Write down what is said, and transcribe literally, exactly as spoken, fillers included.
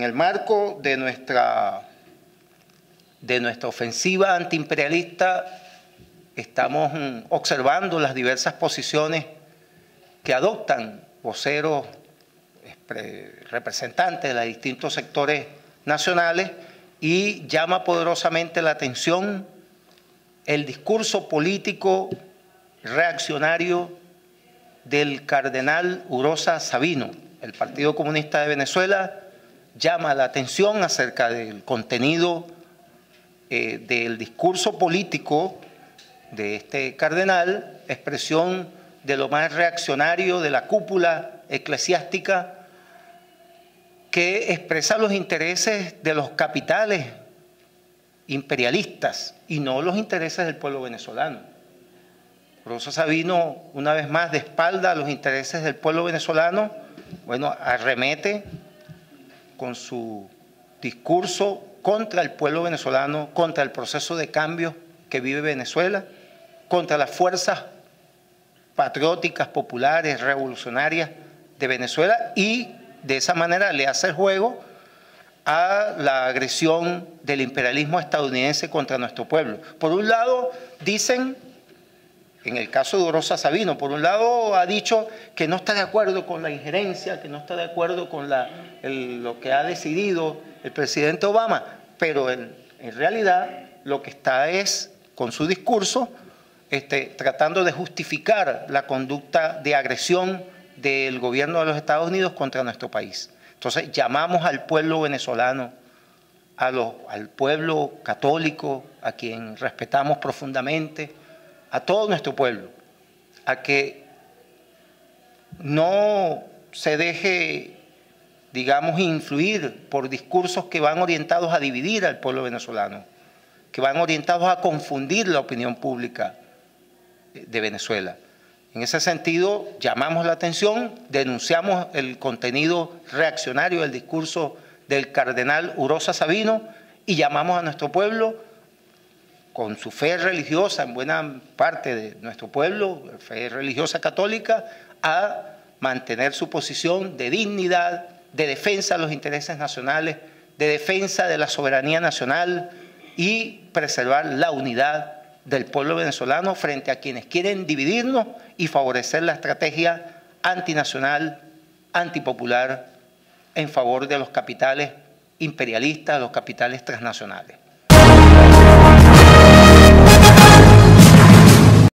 en el marco de nuestra, de nuestra ofensiva antiimperialista estamos observando las diversas posiciones que adoptan voceros, representantes de los distintos sectores nacionales, y llama poderosamente la atención el discurso político reaccionario del cardenal Urosa Sabino. El Partido Comunista de Venezuela llama la atención acerca del contenido eh, del discurso político de este cardenal, expresión de lo más reaccionario de la cúpula eclesiástica, que expresa los intereses de los capitales imperialistas y no los intereses del pueblo venezolano. Urosa Sabino, una vez más, de espalda a los intereses del pueblo venezolano, bueno, arremete con su discurso contra el pueblo venezolano, contra el proceso de cambio que vive Venezuela, contra las fuerzas patrióticas, populares, revolucionarias de Venezuela, y de esa manera le hace el juego a la agresión del imperialismo estadounidense contra nuestro pueblo. Por un lado, dicen, en el caso de Urosa Sabino, por un lado ha dicho que no está de acuerdo con la injerencia, que no está de acuerdo con la, el, lo que ha decidido el presidente Obama, pero en, en realidad lo que está es, con su discurso, este, tratando de justificar la conducta de agresión del gobierno de los Estados Unidos contra nuestro país. Entonces llamamos al pueblo venezolano, a los, al pueblo católico, a quien respetamos profundamente, a todo nuestro pueblo, a que no se deje, digamos, influir por discursos que van orientados a dividir al pueblo venezolano, que van orientados a confundir la opinión pública de Venezuela. En ese sentido, llamamos la atención, denunciamos el contenido reaccionario del discurso del cardenal Urosa Sabino y llamamos a nuestro pueblo, con su fe religiosa, en buena parte de nuestro pueblo, fe religiosa católica, a mantener su posición de dignidad, de defensa de los intereses nacionales, de defensa de la soberanía nacional y preservar la unidad del pueblo venezolano frente a quienes quieren dividirnos y favorecer la estrategia antinacional, antipopular, en favor de los capitales imperialistas, los capitales transnacionales.